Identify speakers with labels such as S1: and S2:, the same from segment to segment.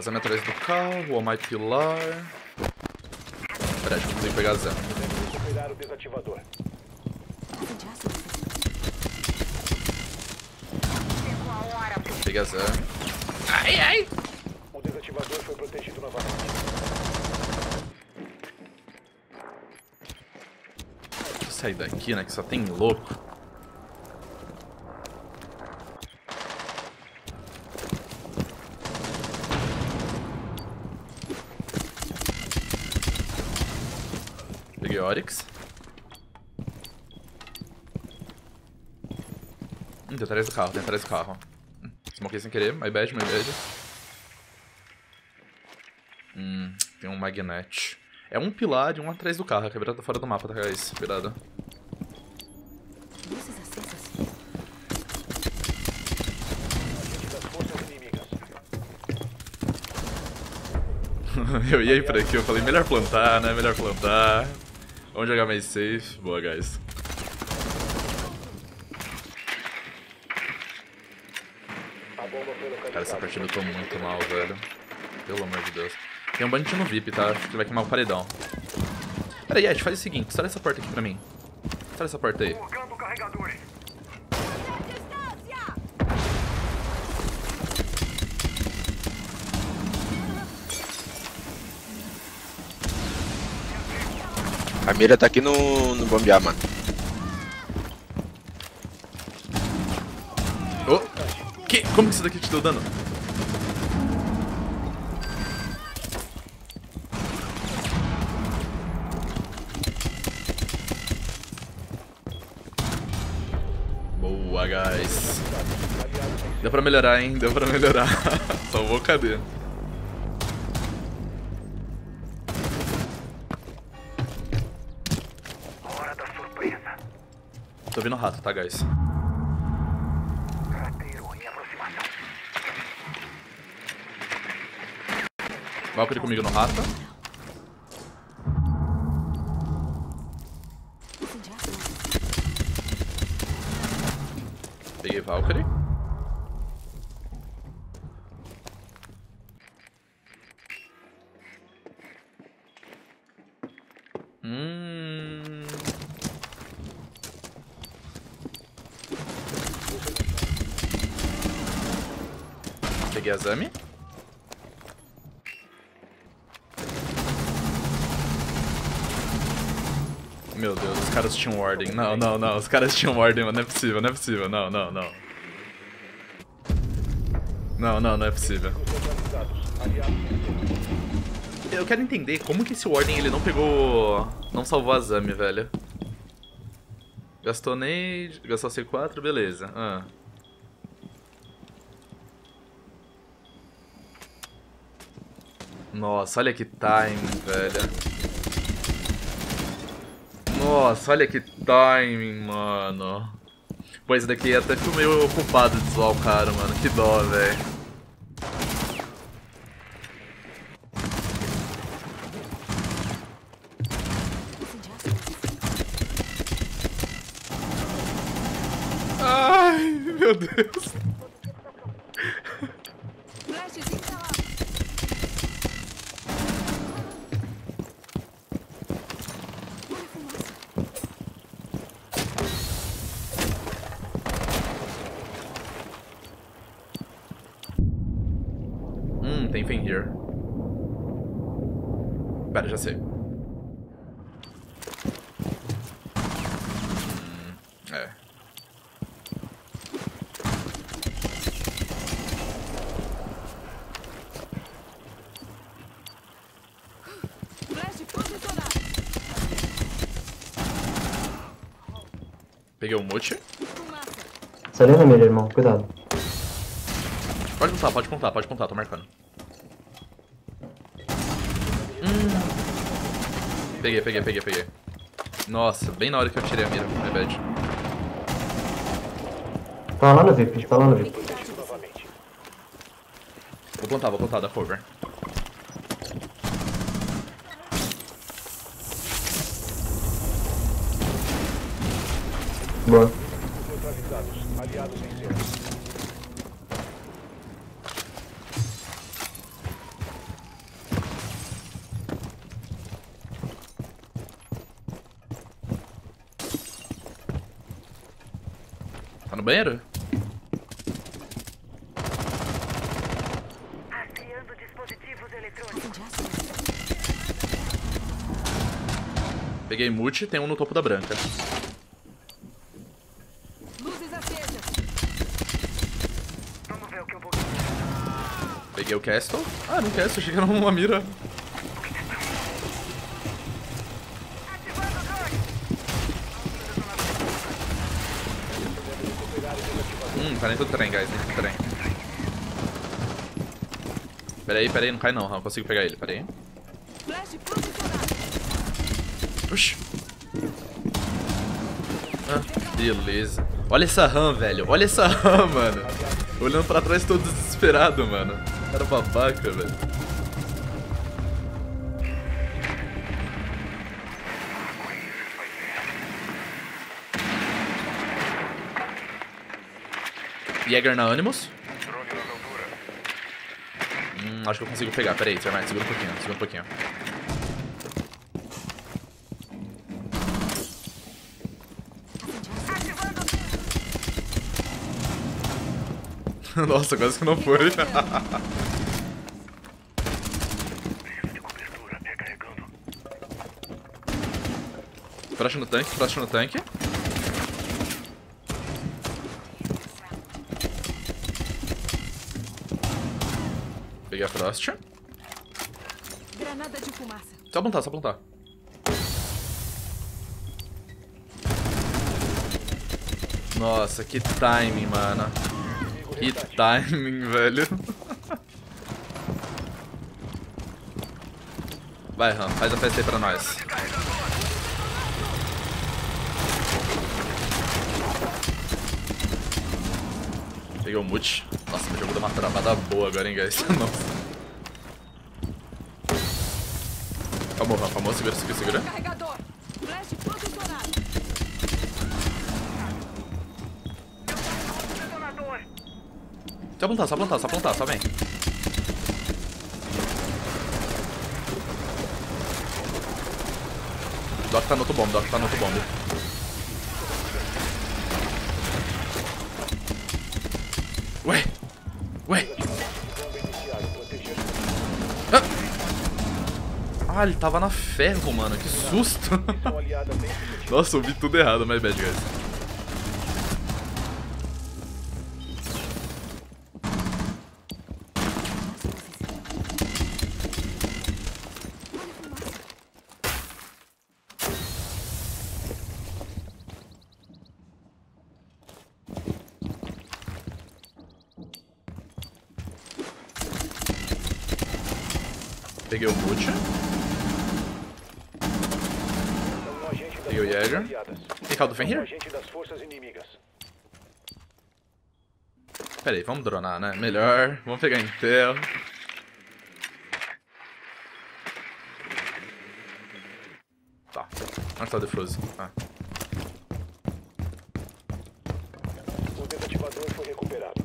S1: Azami atrás do carro, o Almighty Pilar. Pera, acho que eu consigo pegar a Zami.
S2: Recuperar o desativador.
S1: Peguei a Zami. Ai, ai!
S2: O desativador foi protegido novamente.
S1: Deixa eu sair daqui, né? Que só tem louco. Peguei Oryx. Tem atrás do carro, tem atrás do carro. Smokei sem querer, my bad, my bad. Tem um Magnet. É um pilar e um atrás do carro. A quebrada tá fora do mapa, tá, guys? Cuidado.
S2: Das forças inimigas.
S1: Eu ia ir por aqui, eu falei, melhor plantar, né? Melhor plantar. Vamos jogar mais safe. Boa, guys.
S2: A bomba foi localizada.
S1: Cara, essa partida eu tô muito mal, velho. Pelo amor de Deus. Tem um bandido no VIP, tá? Acho que vai queimar o paredão. Pera aí, Ed, faz o seguinte. Estoura essa porta aqui pra mim. Estoura essa porta aí.
S2: Colocando carregadores.
S3: A mira tá aqui no bombear, mano.
S1: Oh! Que? Como que isso daqui te deu dano? Boa, guys. Deu pra melhorar, hein? Deu pra melhorar. Salvou, cadê?
S2: Hora da surpresa.
S1: Tô vendo rato, tá, guys?
S2: Rateiro em aproximação.
S1: Valkyrie comigo no rato. Peguei Valkyrie. Peguei a Zami. Meu Deus, os caras tinham ordem. Não, não, não. Os caras tinham ordem, mano. Não é possível, não é possível. Não, não, não. Não, não, não é possível. Eu quero entender como que esse Warden ele não pegou... Não salvou a Zami, velho. Gastou nade, gastou C4, beleza. Nossa, olha que timing, velho. Nossa, olha que timing, mano. Pô, esse daqui até ficou meio ocupado de zoar o cara, mano. Que dó, velho. Ai, meu Deus. Tem Fen here. Pera, já sei. É. Peguei o Mochi.
S4: Saiu na mira, irmão. Cuidado.
S1: Pode pontar, tô marcando. Peguei. Nossa, bem na hora que eu tirei a mira, my bad.
S4: Tá lá no VIP, tá lá no VIP.
S2: Protegido novamente.
S1: Vou plantar, dá cover.
S4: Boa.
S2: Neutralizados. Aliados venceram.
S1: Tá no banheiro?
S2: Rastreando dispositivos eletrônicos.
S1: Peguei multi, tem um no topo da branca.
S5: Luzes acesas.
S2: Vamos ver o que eu vou...
S1: Peguei o castle. Ah, não castle, achei que era uma mira. Tá dentro do trem, guys, dentro do trem. Pera aí, não cai não, consigo pegar ele, pera aí.
S5: Flash posicionado.
S1: Oxi. Ah, beleza. Olha essa RAM, velho, olha essa RAM, mano. Olhando pra trás todo desesperado, mano. Cara babaca, velho. Jäger na Animus. Acho que eu consigo pegar. Pera aí, Termite, segura um pouquinho, Nossa, quase que não foi. Flash no tanque, Peguei a Frost.
S5: Granada de fumaça.
S1: Só apontar. Nossa, que timing, mano. Que timing, velho. Vai, Ram, faz a festa aí pra nós. Peguei o mute. Nossa, meu jogo deu uma travada boa agora, hein, guys. Nossa. Calma, Ram, calma, segura.
S5: Carregador. Flash posicionado.
S2: Detonador.
S1: Só apontar, só vem. Doc tá no outro bomb. Ué. Ah, ele tava na ferro, mano. Que susto. Nossa, eu vi tudo errado, my bad, guys. Peguei o boot. Peguei o Jäger. Tem caldo vem here?
S2: Agente das forças inimigas.
S1: Pera aí, vamos dronar, né? Melhor. Vamos pegar Intel. Tá. Onde tá o defuse? Ah.
S2: O desativador foi recuperado.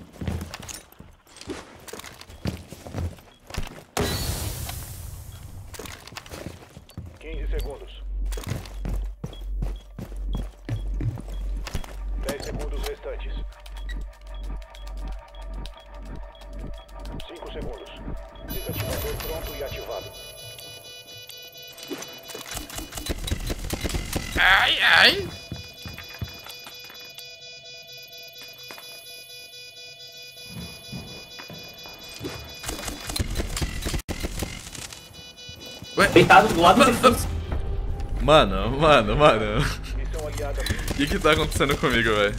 S2: Segundos. 10 segundos restantes. 5 segundos. Desativador pronto e ativado.
S1: Ai. Ué?
S4: Deitado do lado do
S1: Mano.
S2: Missão aliada.
S1: O que tá acontecendo comigo, velho?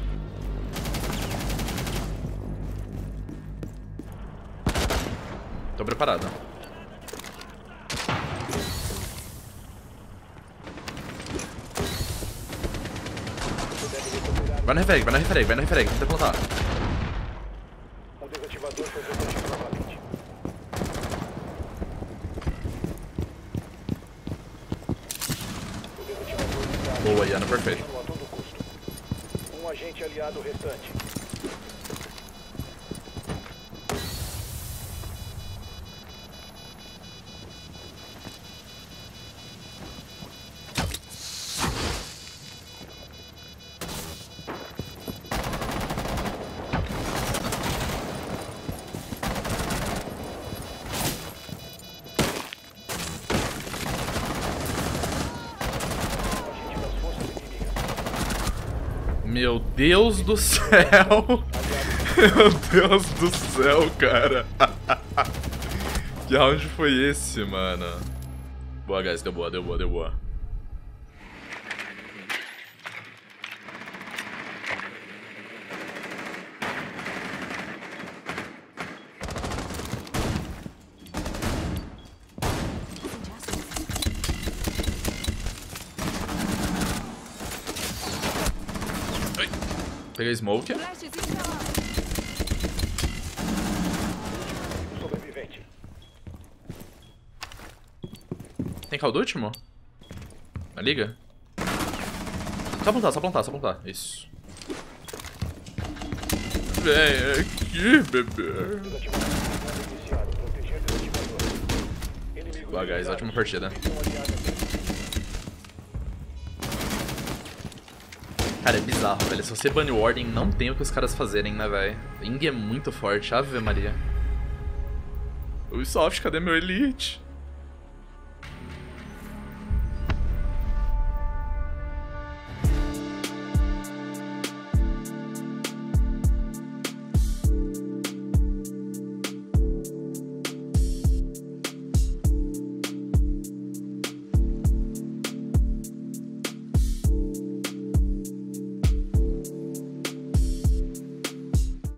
S1: Tô preparado. Vai no refrag, tenta plantar.
S2: O desativador foi desativo novamente. O desativador ligado.
S1: Boa, Iana, perfeito.
S2: Continua a todo custo. Um agente aliado restante.
S1: Meu Deus do céu. Meu Deus do céu, cara. Que round foi esse, mano? Boa, guys. Deu boa, deu boa, deu boa. Peguei smoke.
S5: Flashes instalados.
S2: Sobrevivente.
S1: Tem caldo último? Na liga? Só apontar, só apontar, só apontar. Isso. Vem aqui, bebê.
S2: Iniciado. Proteger desativador. Inimigo
S1: Boa, guys. Ótima partida.
S2: missão aliada.
S1: Cara, é bizarro, velho. Se você bane o Warden, não tem o que os caras fazerem, né, velho? Ing é muito forte. Ave Maria. Ubisoft, cadê meu Elite?